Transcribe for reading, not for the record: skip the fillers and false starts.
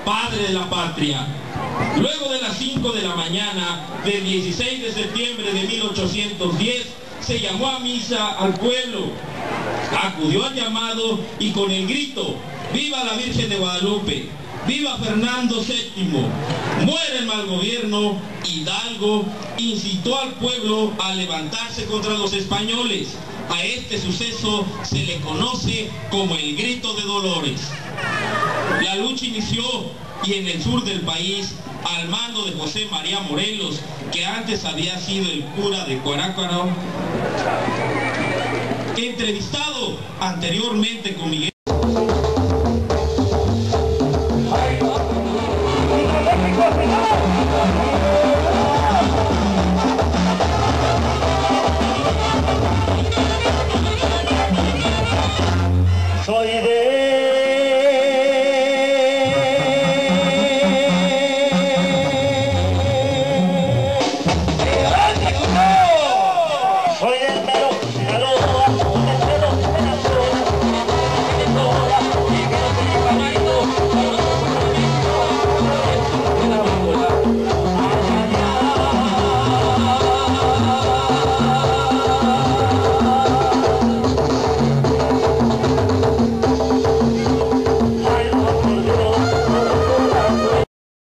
padre de la patria. Luego de las 5 de la mañana del 16 de septiembre de 1810, se llamó a misa al pueblo. Acudió al llamado y con el grito: ¡Viva la Virgen de Guadalupe! ¡Viva Fernando VII! ¡Muere el mal gobierno! Hidalgo incitó al pueblo a levantarse contra los españoles. A este suceso se le conoce como el Grito de Dolores. La lucha inició y en el sur del país, al mando de José María Morelos, que antes había sido el cura de Cuarácuaro, entrevistado anteriormente con Miguel